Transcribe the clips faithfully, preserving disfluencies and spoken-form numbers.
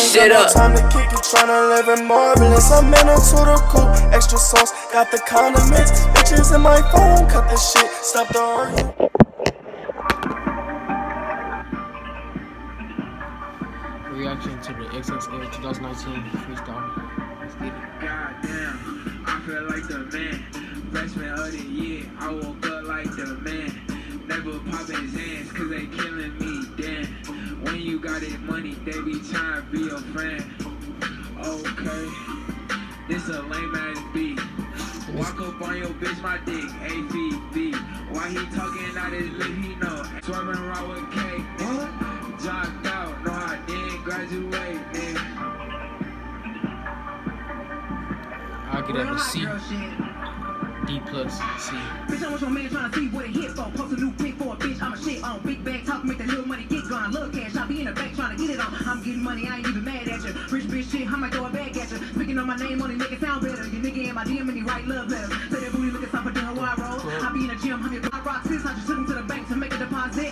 shit up. Time to kick it, tryna live in marvelous. I'm in a to the coupe, extra sauce, got the condiments. Bitches in my phone, cut the shit, stop the argument. Reaction to the X X L twenty nineteen freestyle. Let's get it. Goddamn, I feel like the man. Freshman of the year, I woke up like the man. Never popping hands, cause they killing me, damn. When you got it money, they be trying to be your friend. Okay, this a lame ass beat. Walk up on your bitch, my dick, A P B. Why he talking out his lip, he know. Swerving around with K, nigga. Jocked out, no I didn't graduate, nigga. I'll get that to C. D plus C. Bitch, I want your man trying to see what it hit for. Post a new pic for a bitch, I'm a shit on. Big bag talk, make that little money get gone. Little cash, I be in the back trying to get it on. I'm getting money, I ain't even mad at you. Rich bitch shit, I might throw a bag at you. Speaking on my name, only make it sound better. Your nigga in my D M and he write love letters. Say that booty looking softer than her wide roll. I be in the gym, I'm your I rock six hundred, took him to the bank to make a deposit.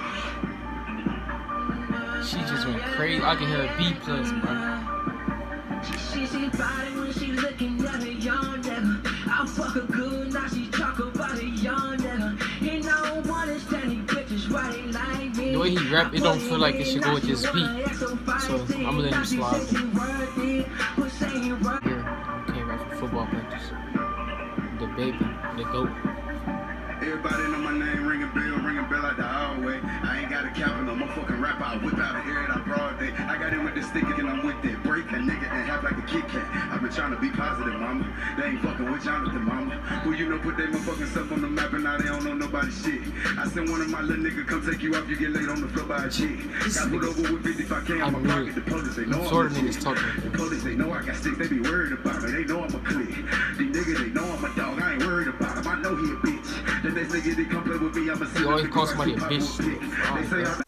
She just went crazy. I can hear a B plus, bro. She she body when she looking at a young nigga. I fuck her good, now she talk about a young nigga. And I don't wanna stand these bitches right like me. The way he rap, it don't feel like it should go with this beat. So I'm gonna let him slide. Here, okay, rap for football practice. The baby, the goat. Everybody know my name, ring a bell, ring a bell like the hallway. I ain't got a cap in no motherfucking rap, I whip out an ear and I broad day. I got it with the stick and I'm with that. Break a nigga and half like a Kit Kat. I've been trying to be positive, mama. They ain't fucking with Jonathan, mama. Who you know put that motherfucking stuff on the map and now they don't know nobody's shit. I sent one of my little niggas come take you off, you get laid on the floor by a chick. Got put over with fifty-five K on my pocket. The police, they know I'm a niggas talking. The police, they know I got sticks, they be worried about me. They know I'm a clique. These niggas, they know I'm a dog, I ain't worried about him. I know he a bitch. The next nigga they come play with me, I'ma see you always call somebody a bitch. They say I'm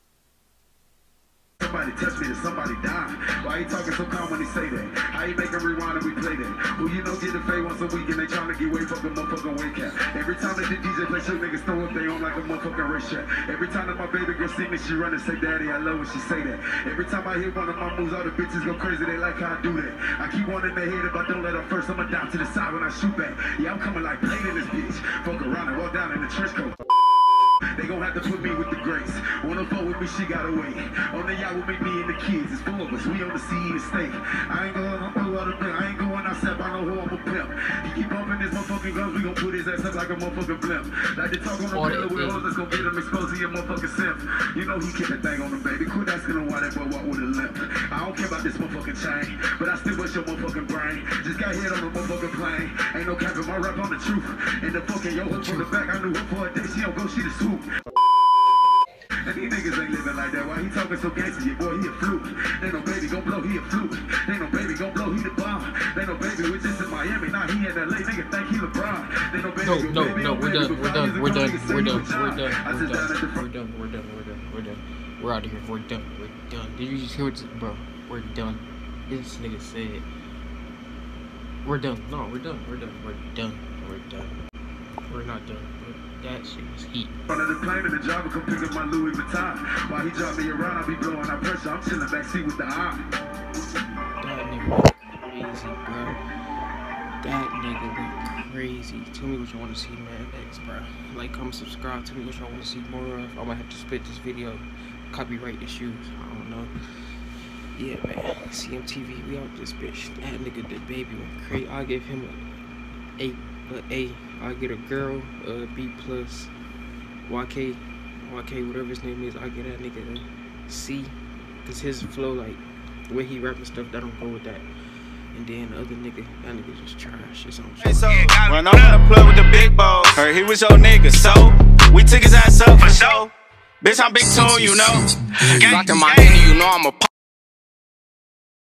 somebody touch me to somebody die. Why he talking so calm when he say that? How he make him rewind and we play that? Who you know get a fade once a week and they trying to get way fucking motherfucking weight cap. Every time that the D J play shit, niggas throw up they on like a motherfucking race track. Every time that my baby girl see me, she run and say, Daddy, I love when she say that. Every time I hit one of my moves, all the bitches go crazy, they like how I do that. I keep one in their head, if I don't let her first, I'ma down to the side when I shoot back. Yeah, I'm coming like plate in this bitch. Fuck around and walk down in the trench coat. They gon' have to put me with the grace. Wanna fuck with me, she gotta wait. On the yacht with me, me and the kids. It's full of us, we on the sea and steak. I ain't going on a lot of things. I ain't going outside, I know who I'm a pimp. He keep bumping his motherfucking guns, we gon' put his ass up like a motherfucking blimp. Like they talk on the pillow with hoes, let's go get him exposed to your motherfucking simp. You know he keep that thing on him, baby. Quit asking him why that boy walk with a limp. I don't care about this motherfucking chain, but I still bust your motherfucking brain. Just got hit on the motherfucking plane. Ain't no capping, my rap on the truth. And the fucking yo hook from the back, I knew her for a day, she don't go, she the swoop. And these niggas ain't living like that. Why he talking so gangster? Your boy, he a fluke. They no baby gon' blow, he a fluke. They no baby gon' blow, he the bomb. They no baby with this in Miami. Now he in L A, nigga think he LeBron. They no baby. No, no, no, we're done, we're done, we're done, we're done, we're done, we're done, we're done, we're done, we're done, we're done, we're done. We're out of here. We're done. We're done. Did you just hear what, bro? We're done. This nigga said. We're done. No, we're done. We're done. We're done. We're done. We're not done. That shit was heat. Under the plane and the driver come pick up my Louis Vuitton. While he drop me around, I be blowing out pressure. I'm chilling backseat with the eye. That nigga went crazy, bro. That nigga went crazy. Tell me what you want to see, man. Next, bro. Like, comment, subscribe. Tell me what you want to see more of. I might have to split this video, copyright issues. I don't know. Yeah, man. C M T V, we out this bitch. That nigga, the baby went crazy. I'll give him a eight. A A, I get a girl, a B plus, Y K, Y K, whatever his name is, I get that nigga a C, cause his flow, like, the way he rap and stuff, that don't go with that. And then the other nigga, that nigga just trash. It's on hey, so, when I'm gonna play with the big balls, heard he was your nigga, so we took his ass up for show. Bitch, I'm big too, you know. Locked in my hand, you know I'm a